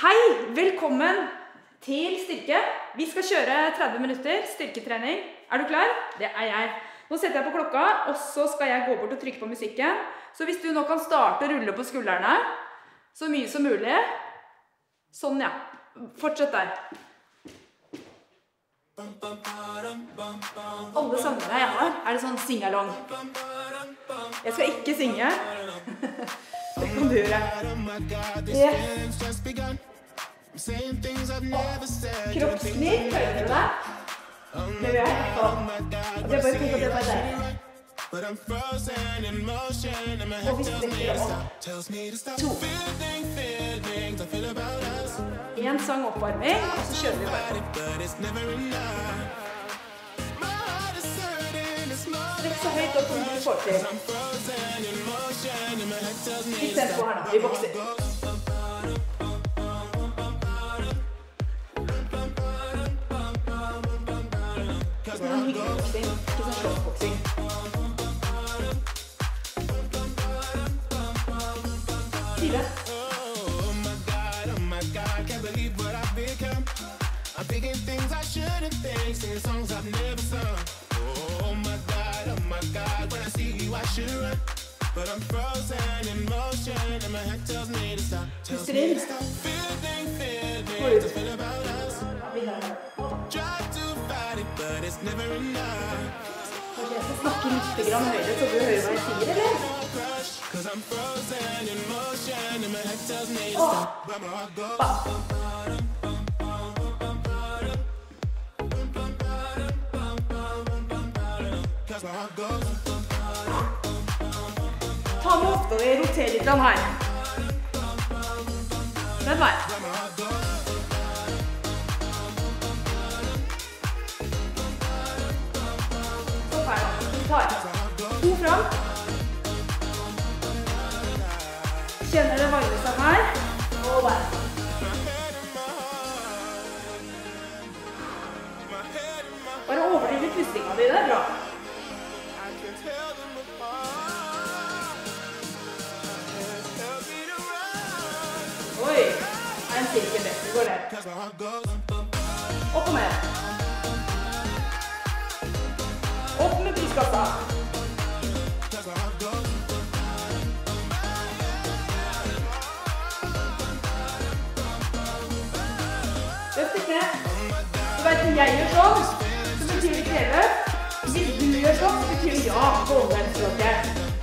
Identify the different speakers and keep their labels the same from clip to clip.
Speaker 1: Hei, velkommen til styrke. Vi skal kjøre 30 minutter styrketrening. Er du klar? Det er jeg. Nå setter jeg på klokka, og så skal jeg gå bort og trykke på musikken. Så hvis du nå kan starte å rulle på skuldrene, så mye som mulig. Sånn, ja. Fortsett der. Alle sangene jeg har, er det sånn sing-along. Jeg skal ikke synge. Det kan du gjøre. Yes. Kroppskniv, hører du det? Det vil jeg. Det er bare tenk at det er bare der. Og vi strekker opp. 2. En sang oppvarming, og så kjører vi bare på. Strekk så høyt opp som du får til. Litt tempo her nå, vi bokser. Sånn hyggeboksing, ikke sånn slåssboksing. 4. Puster inn. Og ut. Kanskje jeg skal snakke litt høyere, så du hører hva jeg sier, eller? Åh, ba. Ta med hofta di, roter litt her. Den veien. Stopp her da. Vi tar 2 fram. Kjenner det varme seg her. Og der. Bare overdriv litt pustinga di, det er bra. Oi, det er en sirkel rett, vi går ned. Opp og ned. Opp med brystkassa. Løft ikke ned. Du vet når jeg gjør sånn, så betyr det kreve. Hvis du gjør sånn, så betyr det ja på omvendt-språket.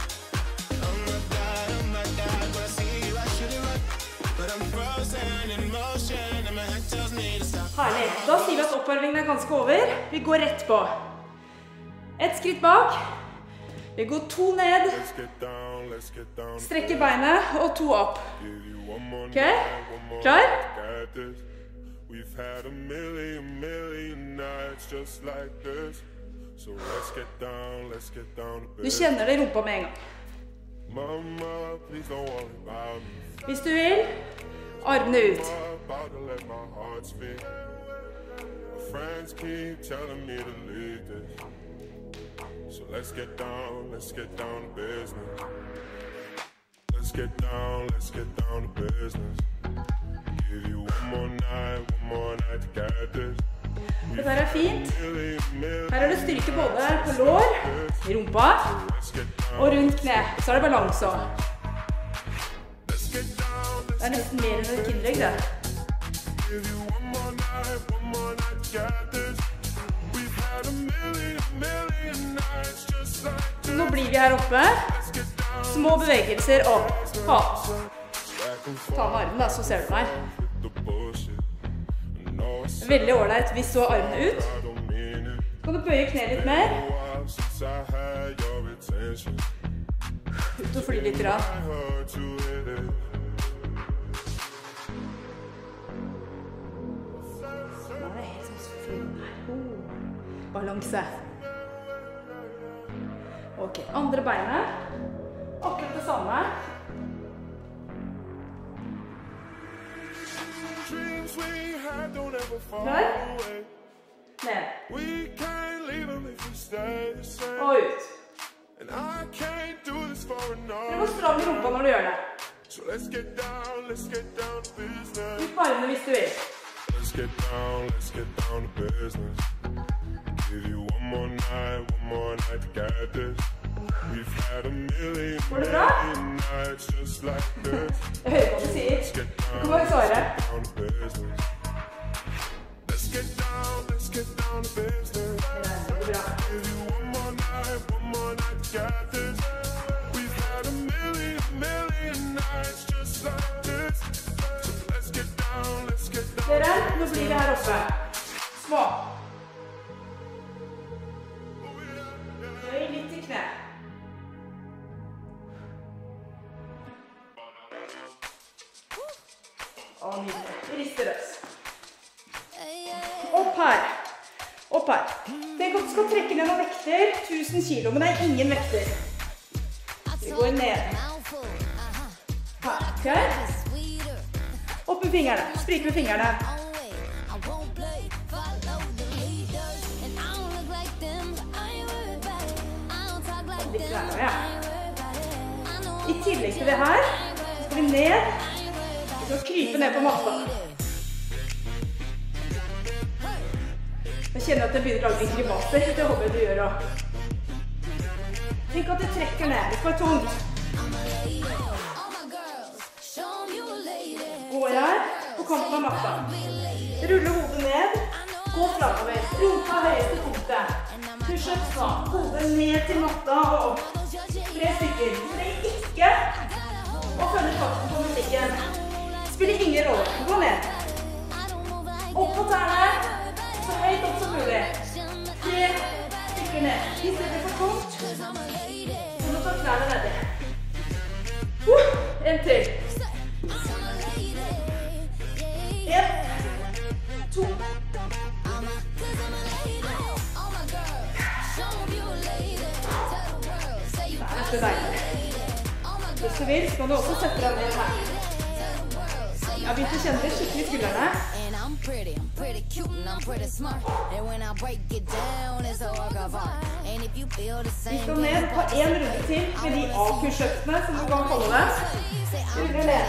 Speaker 1: Herlig. Da sier vi at oppvarmingen er ganske over. Vi går rett på. Et skritt bak. Vi går 2 ned. Strekker beinet og 2 opp. Ok? Klar? Du kjenner det i rumpa med en gang. Hvis du vil, armene ut. Dette er fint. Her er det styrke både på lår, i rumpa og rundt kne. Så er det balanse også. Det er nesten mer enn et kinderegg, det. Nå blir vi her oppe. Små bevegelser opp. Ha. Ta med armen da, så ser du meg. Veldig ordentlig hvis du har armene ut. Kan du bøye kne litt mer. Ut og fly litt rann. Balanse. Ok, andre beinet. Akkurat det samme. Klar? Ned. Og ut. Prøv å stramme rumpa når du gjør det. Vi armene hvis du vil.
Speaker 2: Let's get down to business. Give you one more night to get this. We've had a million nights just like this.
Speaker 1: Jeg hører hva du sier. Du kan bare svare.
Speaker 2: Let's get down to business. Give you one more night to get this. We've had a million nights just like this. So let's get down.
Speaker 1: Dere, nå blir vi her oppe. Små. Høy litt i kne. Nydelig. Vi rister oss. Opp her. Opp her. Tenk at du skal trekke ned noen vekter. 1000 kilo, men det er ingen vekter. Vi går ned. Her. Ok? Opp med fingrene. Sprik med fingrene. I tillegg til det her, så skal vi ned. Vi skal krype ned på matta. Jeg kjenner at jeg begynner å lage grimaser. Det håper jeg du gjør også. Tenk at du trekker ned. Det skal være tungt. Går jeg på kanten av matta. Ruller hodet ned. Gå fremover. Rumpa høyeste punktet. Push-ups nå. Hodet ned til matta og opp. 3 stykker. Trenger ikke å følge takten på musikken. Spiller ingen rolle. Gå ned. Opp på tærne. Så høyt opp som mulig. 3 stykker ned. Hvis det blir for tungt, så må du ta knærne nedi. En til. 1, 2. Det er deilig. Hvis du vil, så kan du også sette deg ned her. Jeg har begynt å kjenne det skikkelig i skuldrene. Vi skal ned på en runde til med de A-push-upsene, som du kan kalle det. Ruller ned.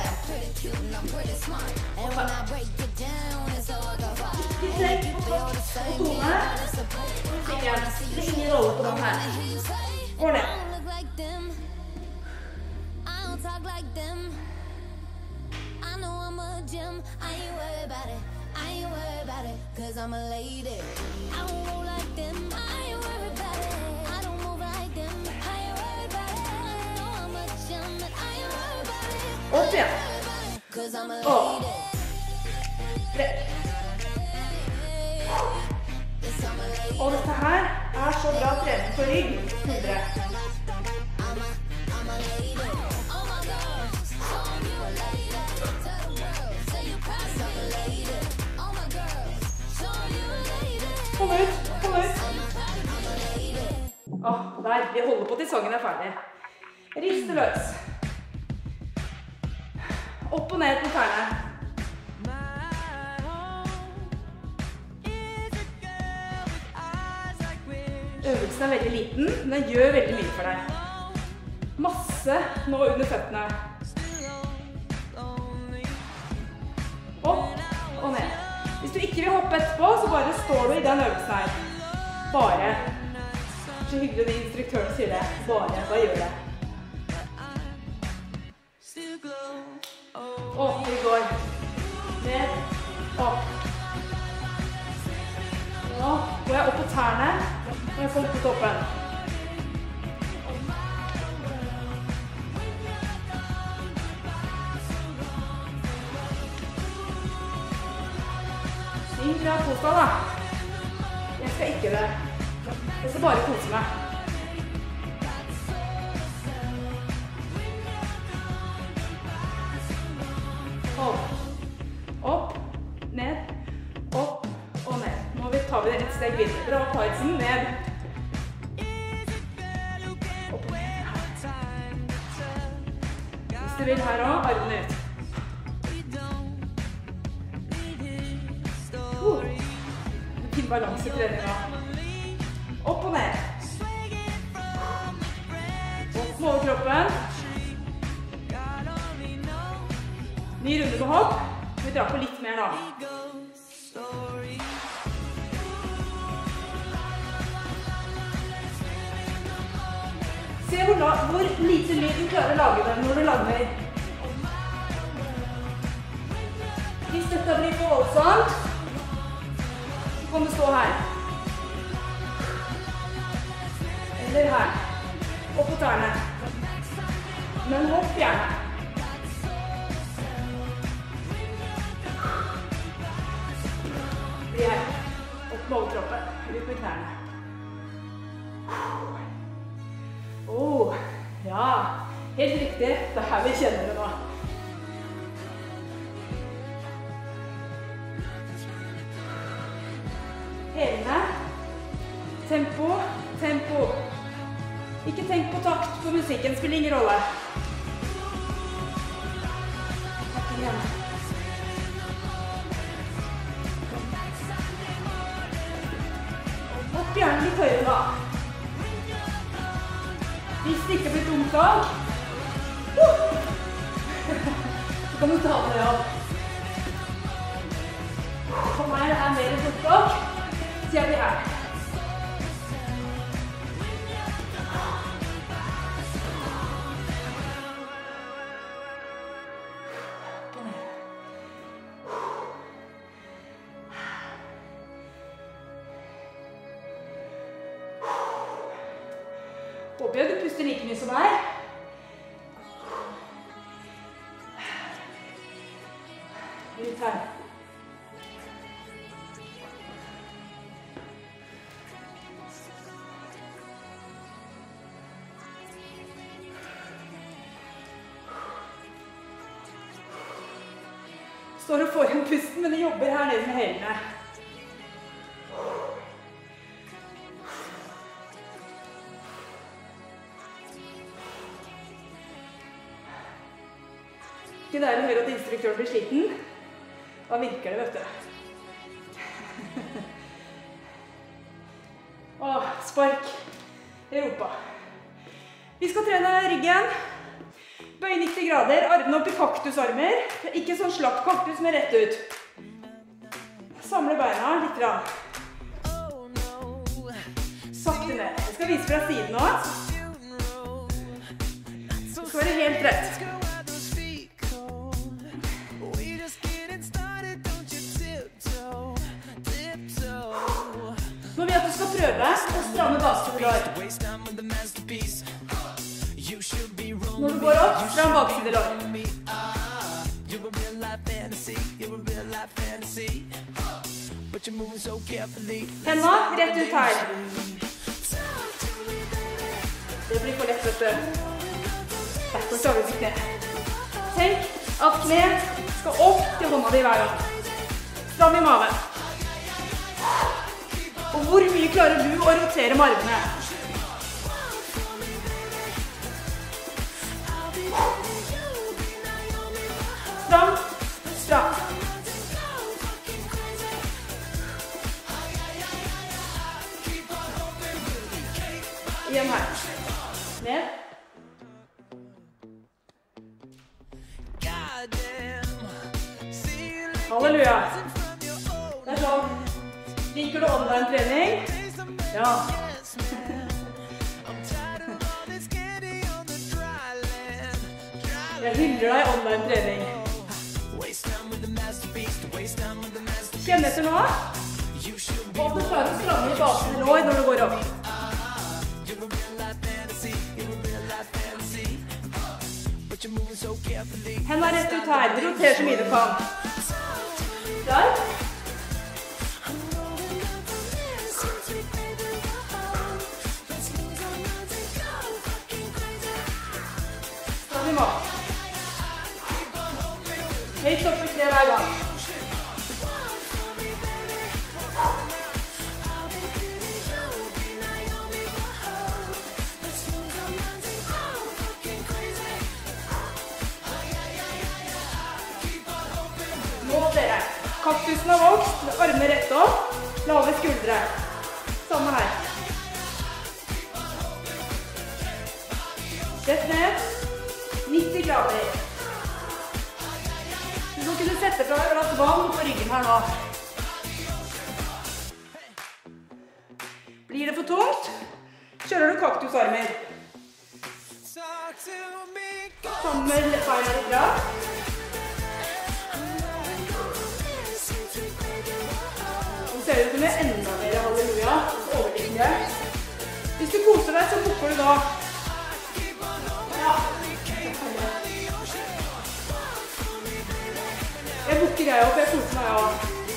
Speaker 1: Ikke trekk på topp og tone. Det er ingen rolle på den her. Går ned.
Speaker 3: I'm a lady. I don't roll like them. I ain't worried about it. I don't move like them. I ain't worried about it. I know I'm a gem, but I ain't worried about it.
Speaker 1: Opp igjen.
Speaker 3: Cause I'm a lady.
Speaker 1: Opp. Trekk. Og dette her er så bra trening for rygg og skuldre. Kom ut, kom ut. Der, vi holder på til sangen er ferdig. Riste løs. Opp og ned på tærne. Øvelsen er veldig liten, men den gjør veldig mye for deg. Masse nå under føttene. Opp og ned. Hvis du ikke vil hoppe etterpå, så bare står du i den øvelsen her. Bare. Så hyggelig at instruktøren sier det. Bare. Hva gjør det? Vi går. Ned. Opp. Nå går jeg opp på tærne. Og jeg får opp på toppen. Bra kos deg da. Jeg skal ikke det. Jeg skal bare kose meg. Hold. Opp, ned, opp og ned. Nå tar vi det et steg videre. Dra opp halsen, ned. Opp og ned. Hvis du vil her også, armene ut. Fin balansetrening da. Opp og ned. Opp med overkroppen. Ny runde på hopp. Vi Vi drar på litt mer da. Se hvor lite lyd du klarer å lage den når du lander. Hvis dette blir for voldsomt, så kan du stå her. Eller her. Opp på tærne. Men hopp gjerne. Bli her. Opp med overkroppen. Ut med knærne. Ja, helt riktig. Det er her vi kjenner det nå. Hælene. Tempo, tempo. Ikke tenk på takt på musikken, spiller ingen rolle. Takk igjen. Hopp gjerne litt høyere da. Hvis det ikke blir tungt dag, så kan du ta det opp. For meg er mer tungt dag, så jeg blir her. Håper jeg du puster like mye som meg. Litt her. Står og får igjen pusten, men det jobber her nede med hælene. Ikke deilig å høre at instruktøren blir sliten. Da virker det, vet du. Åh, spark i rumpa. Vi skal trene ryggen. Bøy 90 grader, armene opp i kaktusarmer. Ikke sånn slapp kaktus, men rett ut. Samle beina litt grann. Sakte ned. Jeg skal vise fra siden nå. Så skal være helt rett. Nå vil jeg at du skal prøve å stramme baksidelår. Når du går opp, stram baksidelår. Hendene rett ut her. Det blir for lett, vet du. Derfor tar vi på kne. Tenk at kne skal opp til hånda di hver gang. Stram i maven. Og hvor mye klarer du å rotere med armene? Stram, stram. Igjen her. Ned. Halleluja. Det er sånn. Liker du online-trening? Ja. Jeg hyller deg online-trening. Kjenn etter nå. Og du klarer å stramme i basen i lår når du går opp. Hendene rett ut her. Roter så mye du kan. Der. Stram i magen. Høyt opp i kne hver gang. Nå dere. Kaktusen har vokst, armene rett opp, lave skuldre. Samme her. Rett ned, 90 grader. Du som kunne sette fra et glass vann på ryggen her nå. Blir det for tungt, kjører du kaktusarmer. Samler beina litt bra. Nå ser du med enda mer halleluja, overliggende. Hvis du koser deg, så bukker du da. Ja. Jeg bukker jeg opp, jeg koser meg også.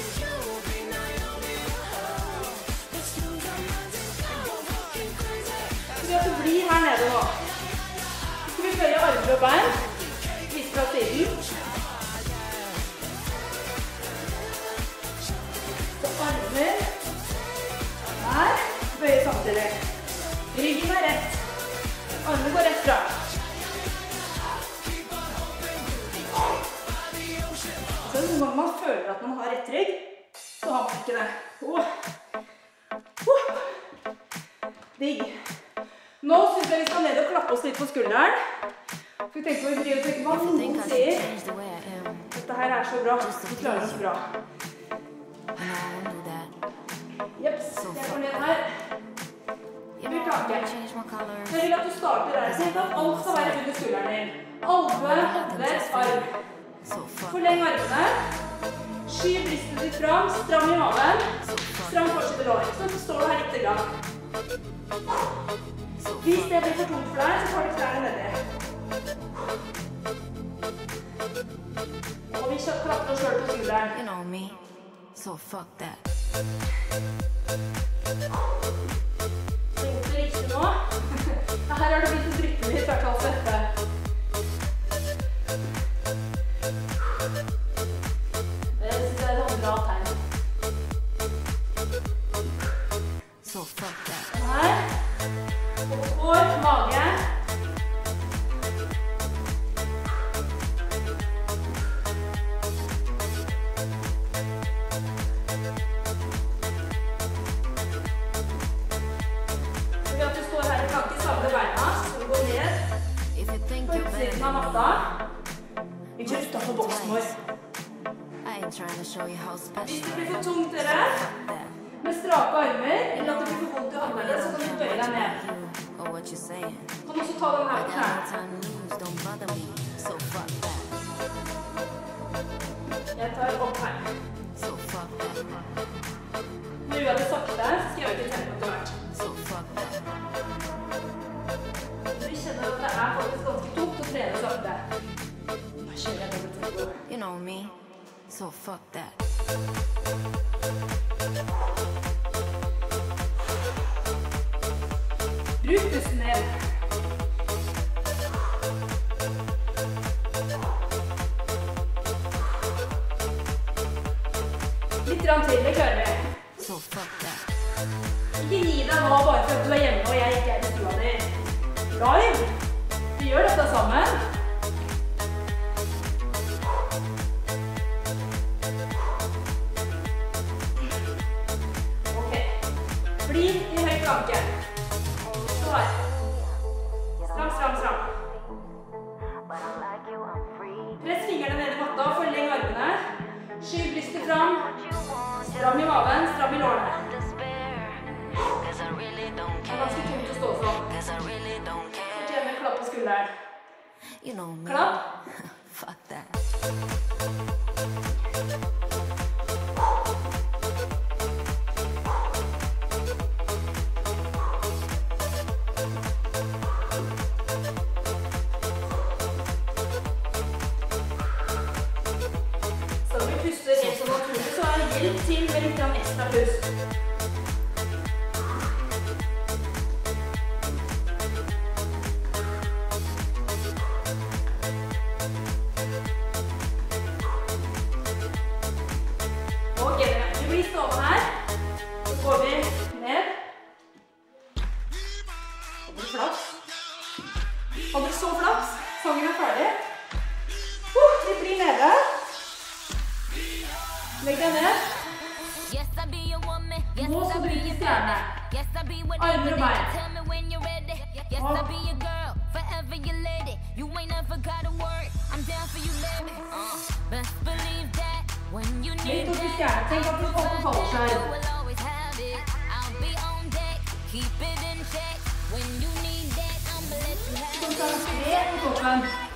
Speaker 1: Så at du blir her nede nå. Så skal vi bøye armer og bein. Vise fra siden. Så armer. Her. Bøye samtidig. Ryggen er rett. Armene går rett fra. Så noen ganger man føler at man har rett rygg, så har man ikke det. Digg. Nå synes jeg vi skal ned og klappe oss litt på skulderen. Så vi tenker på å tenke hva noen sier. Dette her er så bra. Vi klarer oss bra. Jeps, jeg går ned her. Blir taket. Jeg vil at du starter der. Sett at alt skal være under skulderen din. Alve, lett, arm. Forleng armene. Skyv brystet ditt fram. Stram i maven. Stram fortsette lår. Så står du her litt grann. Hvis det blir for tungt for deg, så tar du klærne nedi. Og vi klapper oss selv på skulderen.
Speaker 3: You know me, so fuck that.
Speaker 1: Det riktig nå. Her har det blitt en dryppe litt, hvert fall svette. Det synes jeg er et bra tegn.
Speaker 3: So fuck that.
Speaker 1: Her. Hår, mage. Vi kjører utenfor boksen vår. Hvis det blir for tungt dere, med strake armer, eller at det blir for vondt i armene, så kan du bøye deg ned. Kan også ta den her på knærne. Jeg tar opp her. Nå gjør jeg det sakte, så skal jeg øke tempoet etter hvert. Vi kjenner at det er faktisk ganske tungt å trene sakte. Nå kjører jeg dobbelt tempo.
Speaker 3: You know me, so fuck that.
Speaker 1: Bruk pusten ned. Litt til, det klarer vi.
Speaker 3: So fuck that.
Speaker 1: Ikke gi deg nå bare for at du er hjemme og jeg ikke er i stua di. Live. Vi gjør dette sammen. Ok. Bli i høy planke. Så her. Stram, stram, stram. Press fingrene ned i matta, forleng armene. Skyv brystet fram. Stram i maven, stram i lårene. Det er ganske tungt å stå sånn. Fortjener klapp på skulderen.
Speaker 3: You know me.
Speaker 1: Klapp.
Speaker 3: Fuck that.
Speaker 1: Så når vi puster helt så naturlig, så er det hjelp til med litt ekstra pust. Ok, vi blir stående her. Så går vi ned. Hadde du flaks? Hadde du så flaks? Sangen er ferdig. Vi blir nede. Legg deg ned. Nå skal du ut i stjerne. Armer og bein.
Speaker 3: Yes, I'll be your girl, forever your lady. You ain't never gotta work. I'm down for you, baby. Best believe that when you need
Speaker 1: Litt opp i
Speaker 3: that,
Speaker 1: stjernen. Tenk at du holder på
Speaker 3: you
Speaker 1: fallskjerm.
Speaker 3: will always have it. I'll be on deck, keep it in check. When you need that, I'ma let you have
Speaker 1: Så
Speaker 3: it.
Speaker 1: tar vi tre på toppen.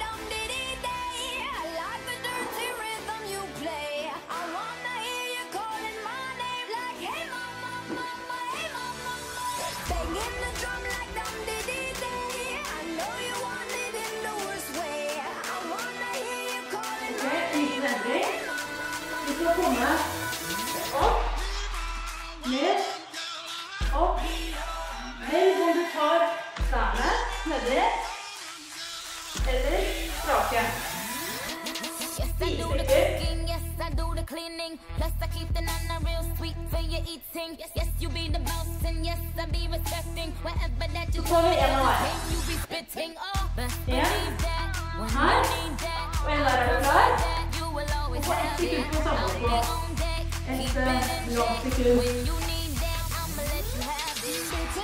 Speaker 1: Ok, liten endring. Vi skal komme opp, ned, opp. Velg om du tar knærne nedi, eller strake.
Speaker 3: Yes, I do the cooking, yes, I do the cleaning. Plus, I keep the nana real sweet for your eating. Yes, you be the boss, and yes, I be respecting whatever that you
Speaker 1: Så tar vi en av hver.
Speaker 3: you be spitting. Oh, best
Speaker 1: En.
Speaker 3: believe that when you
Speaker 1: Her.
Speaker 3: need that,
Speaker 1: Og en der, er du klar?
Speaker 3: that you will always
Speaker 1: Og på ett
Speaker 3: have
Speaker 1: sekund
Speaker 3: it.
Speaker 1: på samle
Speaker 3: I'll
Speaker 1: på.
Speaker 3: be on deck,
Speaker 1: Et
Speaker 3: keep it in
Speaker 1: langt
Speaker 3: check.
Speaker 1: sekund.
Speaker 3: When you need that, I'ma let you have it.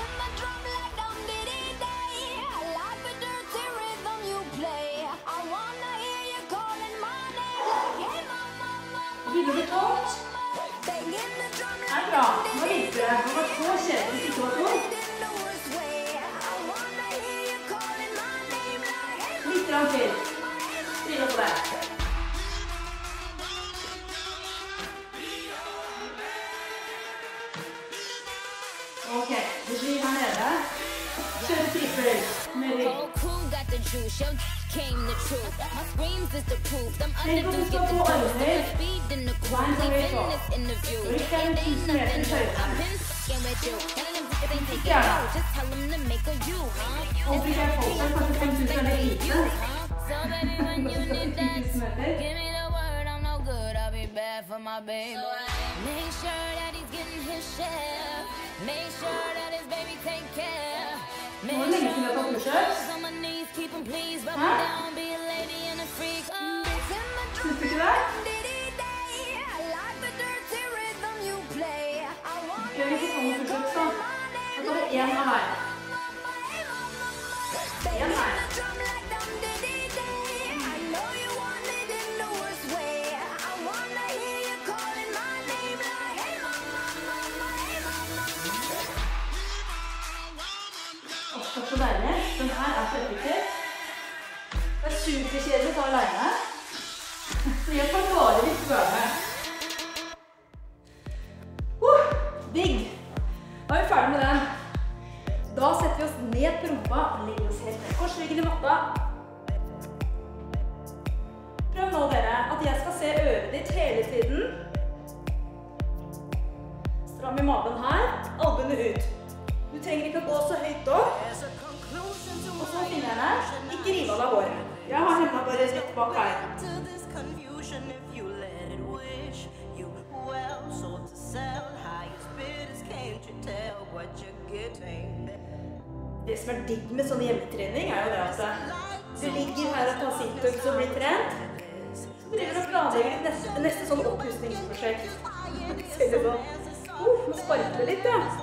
Speaker 1: Begynner å bli tungt. Det er bra. Nå virker det. Det var så kjedelig hvis det ikke var tungt. Litt grann til. Stille på det. Ok, det blir her nede. Kjør tripper med rygg.
Speaker 3: Whole crew got the juice, your came the truth. My screams is the proof. Them
Speaker 1: Tenk
Speaker 3: other
Speaker 1: om du
Speaker 3: dudes
Speaker 1: skal
Speaker 3: get the
Speaker 1: få
Speaker 3: juice.
Speaker 1: armer.
Speaker 3: The speed in the crew.
Speaker 1: Bein
Speaker 3: We
Speaker 1: over
Speaker 3: in
Speaker 1: på.
Speaker 3: this interview.
Speaker 1: Rygg er
Speaker 3: It ain't
Speaker 1: 1000 meter
Speaker 3: nothing new.
Speaker 1: høyere.
Speaker 3: I've been fucking with you. None of them niggas ain't taking
Speaker 1: Stjerne.
Speaker 3: you. Just tell them to make a you, huh?
Speaker 1: Og vi kan få seg kanskje 5000 er litt lite.
Speaker 3: So baby, when you need that,
Speaker 1: 1000 meter.
Speaker 3: give me the word. I'm no good. I'll be bad for my baby. Make sure that he's getting his share. Make sure that his baby take care.
Speaker 1: Nå er det lenge siden vi har tatt pushups.
Speaker 3: On my knees, keep 'em please, rub
Speaker 1: Hæ?
Speaker 3: 'em down, be a lady and a freak. Oh.
Speaker 1: Syns du ikke det? Ok, vi får ta noen pushups da. Da tar vi en av hver. En her. Åh, så deilig. Den her er så effektiv. Det er superkjedelig å ta alene. Så jeg får bare litt bøve. Digg! Da er vi ferdig med den. Da setter vi oss ned på rumpa og legger oss helt ned. Korsryggen i matta. Prøv nå dere at jeg skal se øret ditt hele tiden. Stram i maven her, albuene ut. Du trenger ikke å gå så høyt opp. Og så fingrene. Ikke rive av deg håret. Jeg har hendene bare rett bak her. Det som er digg med sånn hjemmetrening er jo det at du ligger her og tar sit-ups og blir trent. Så driver du og planlegger ditt neste sånn oppustingsprosjekt. Ser du sånn? Nå sparker det litt, ja.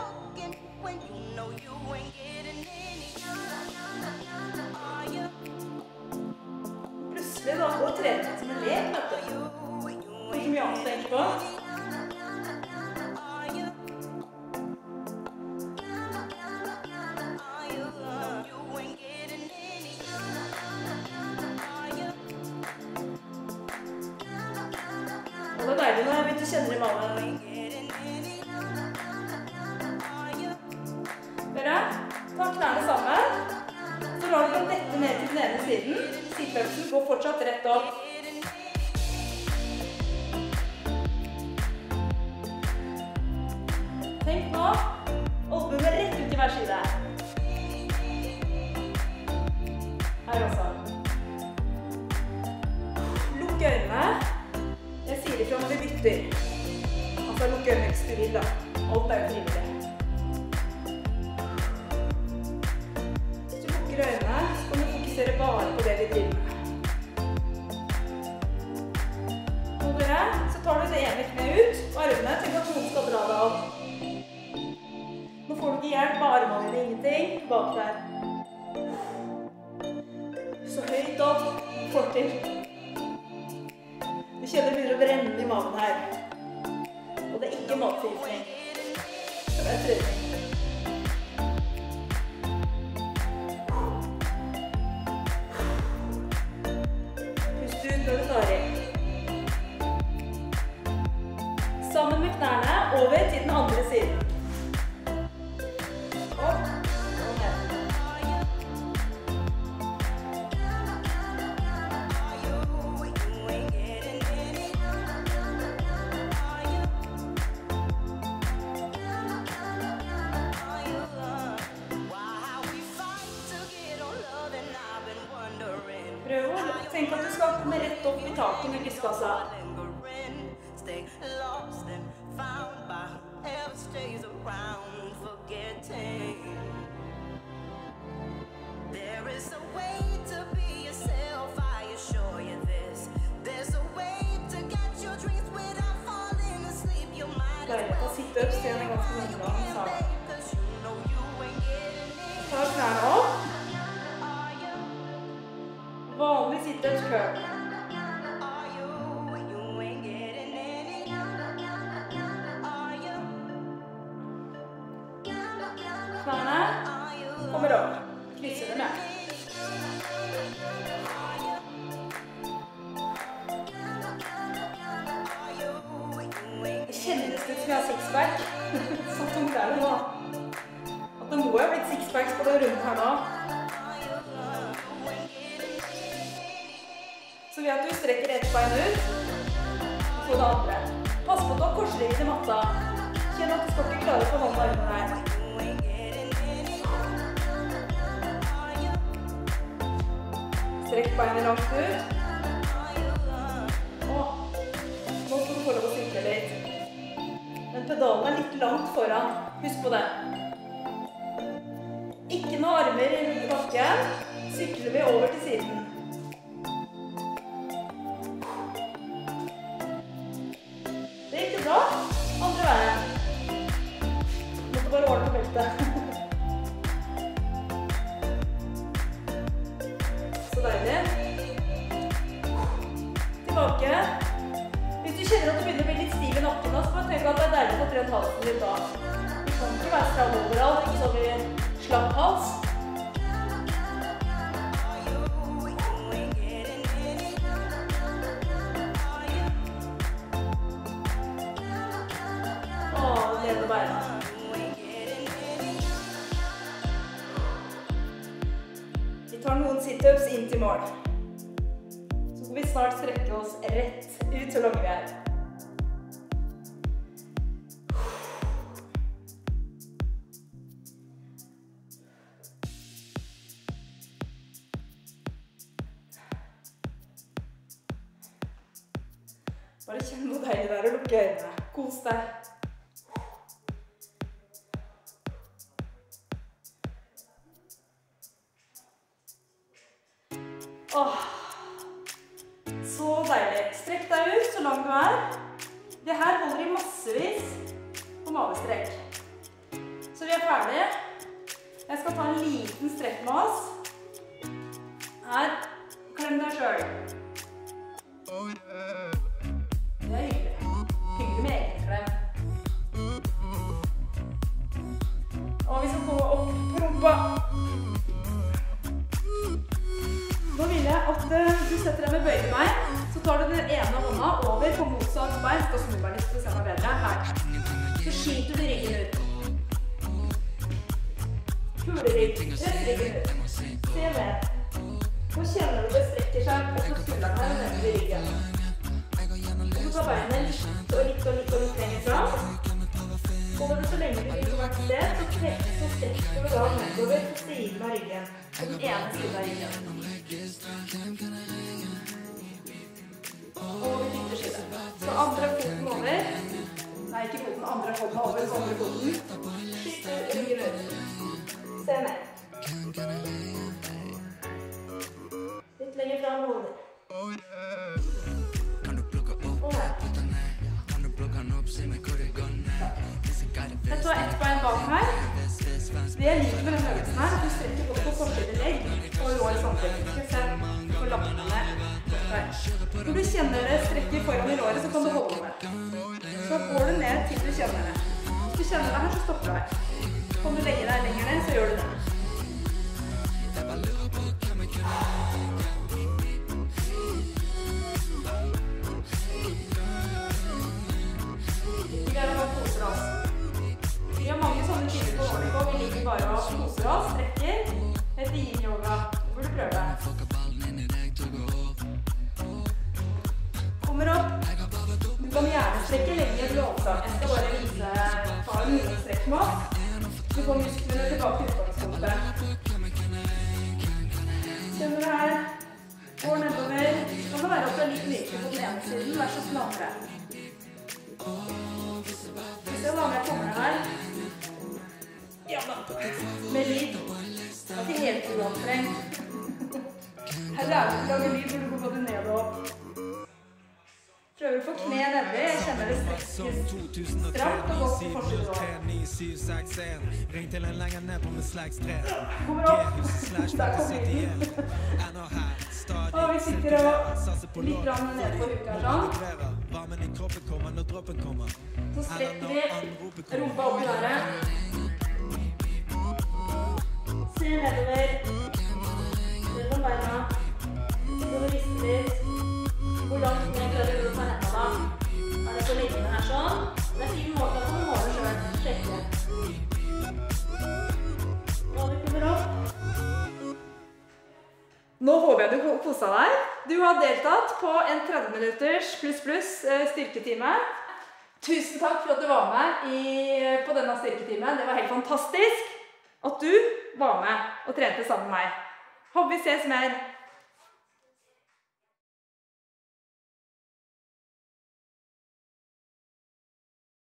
Speaker 1: Plutselig da går trening som en lek, vet du. Ikke mye annet å tenke på. Og det er deilig når jeg begynte å kjenne det i maven. Dere, ta knærne sammen. Så lar du dem dette ned til den ene siden. Sittøvelsen går fortsatt rett opp. Tenk nå, albuene rett ut i hver side. Her også. Lukk øynene. Jeg sier ifra når vi bytter. Altså lukk øynene hvis du vil da. Alt er jo frivillig. Hvis du lukker øynene, så kan du fokusere bare på det vi driver med. Nå dere, så tar du det ene kneet ut, og armene. Tenk at noen skal dra deg av. Nå får du ikke hjelp med armene dine, ingenting. Bak der. Så høyt opp, fort til. Du kjenner det begynner å brenne i maven her. Og det er ikke matforgiftning. Det er trening. Pust ut når du tar i. Sammen med knærne over til den andre siden. Opp og ned. Prøv å tenke at du skal komme rett opp i taket med brystkassa. Deilig å sitte opp, se en ganske lang sak. Ta knærne opp. Vanlig sit-ups curl. Knærne kommer opp. Krysser dem med. Det kjennes ut som jeg har sixpack. Så tungt er det nå. At det må jo ha blitt sixpacks på det rundt her nå. Så ved at du strekker ett bein ut, og det andre. Pass på at du har korsryggen i matta. Kjenn at du skal ikke klare å få hånda under her. Strekk beinet langt ut. Og nå skal du få lov å sykle litt. Men pedalen er litt langt foran. Husk på det. Ikke noe armer i bakken. Sykler vi over til siden. Bra. Andre veien. Måtte bare ordne på beltet. Så deilig. Tilbake. Hvis du kjenner at du begynner å bli litt stiv i nakken, så kan du tenke at det er deilig å få trent halsen litt da. Vi kan ikke være stram overalt, ikke så vi slapp hals. Vi tar noen sit-ups inn til mål. Så skal vi snart strekke oss rett ut så langt vi er. Bare kjenn hvor deilig det er å lukke øynene. Kos deg. Åh, så deilig. Strekk deg ut så langt du er. Det her holder i massevis på mavestrekk. Så vi er ferdige. Jeg skal ta en liten strekk med oss. Her, klem deg selv. Det er hyggelig. Hyggelig med egen klem. Og vi skal gå opp på rumpa. Nå vil jeg at du setter deg med bøyde bein, så tar du den ene hånda over på motsatt bein, skal snu bein litt for å se meg bedre, her. Så skyter du ryggen ut. Kulerygg, rett ryggen ut. Se med. Nå kjenner du det strekker seg opp på skulderen her og ned i ryggen. Og så tar beinet litt lenger fram. Og når du så lenge du vil på hvert sted, så strekker du da nedover på siden av ryggen. På den ene siden av ryggen. Og vi bytter side. Så andre foten over. Nei, ikke foten, andre hånda over, så andre foten. Skyter ryggen ut. Se ned. Litt lenger fram holder. Og her. Jeg tar ett bein bak her. Det jeg liker med denne øvelsen her, at du strekker godt på forsiden legg og lår samtidig. Skal vi se på lappene. Når du kjenner det strekker foran i låret, så kan du holde det. Så går du ned til du kjenner det. Hvis du kjenner det her, så stopper du her. Kan du legge deg lenger ned, så gjør du det. Vi er bare koser oss. Vi har mange sånne typer på Ornico. Vi liker bare å koser oss, strekker. Etter yin-yoga. Det burde prøve. Kommer opp. Du kan gjerne strekke lenger i blåsa. Jeg skal bare vise ta en munnstrekk nå. Du får musklene tilbake til utgangspunktet. Kjenner du her. Går nedover. Kan det være at det er litt mykere på den ene siden. Vær så snill andre. Hvis jeg lager tommelen her. Ja da. Med lyd. Det er ikke helt uanstrengt. Her lærer du å lage lyd hvor du går både ned og opp. Prøver å få kne nedi. Jeg kjenner det strekkes stramt og godt på forsiden også. Kommer opp. Der kommer vi inn. Og vi sitter og litt ned på huka sånn. Så strekker vi rumpa opp i været. Se nedover. Gjennom beina. Så må du riste litt. Hvor langt ned klarer du å ta hendene da? Er det på leggene her sånn? Det er fin måte å måle selv. Strekke. Og vi kommer opp. Nå håper jeg du koset deg. Du har deltatt på en 30 minutters pluss styrketime. Tusen takk for at du var med på denne styrketimen. Det var helt fantastisk at du var med og trente sammen med meg. Håper vi ses mer.